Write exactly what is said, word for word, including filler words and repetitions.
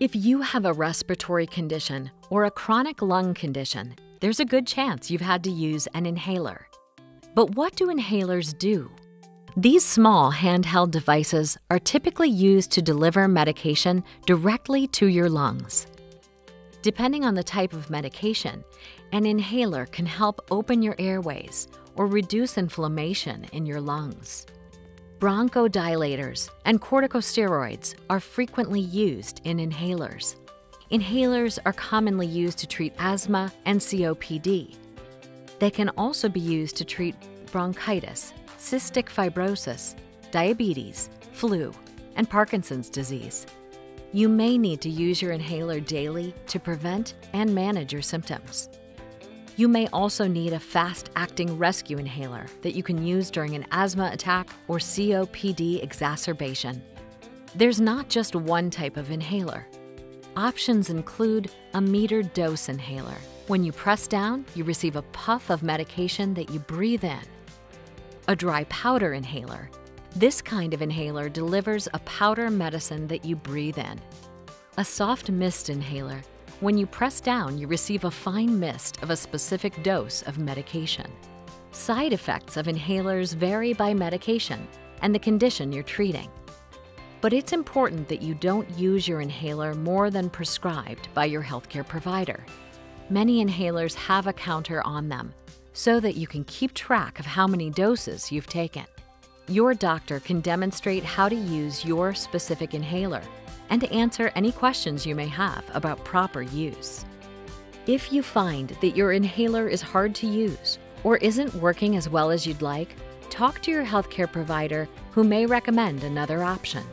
If you have a respiratory condition or a chronic lung condition, there's a good chance you've had to use an inhaler. But what do inhalers do? These small handheld devices are typically used to deliver medication directly to your lungs. Depending on the type of medication, an inhaler can help open your airways or reduce inflammation in your lungs. Bronchodilators and corticosteroids are frequently used in inhalers. Inhalers are commonly used to treat asthma and C O P D. They can also be used to treat bronchitis, cystic fibrosis, diabetes, flu, and Parkinson's disease. You may need to use your inhaler daily to prevent and manage your symptoms. You may also need a fast-acting rescue inhaler that you can use during an asthma attack or C O P D exacerbation. There's not just one type of inhaler. Options include a metered dose inhaler. When you press down, you receive a puff of medication that you breathe in. A dry powder inhaler. This kind of inhaler delivers a powder medicine that you breathe in. A soft mist inhaler. When you press down, you receive a fine mist of a specific dose of medication. Side effects of inhalers vary by medication and the condition you're treating. But it's important that you don't use your inhaler more than prescribed by your healthcare provider. Many inhalers have a counter on them so that you can keep track of how many doses you've taken. Your doctor can demonstrate how to use your specific inhaler and to answer any questions you may have about proper use. If you find that your inhaler is hard to use or isn't working as well as you'd like, talk to your healthcare provider who may recommend another option.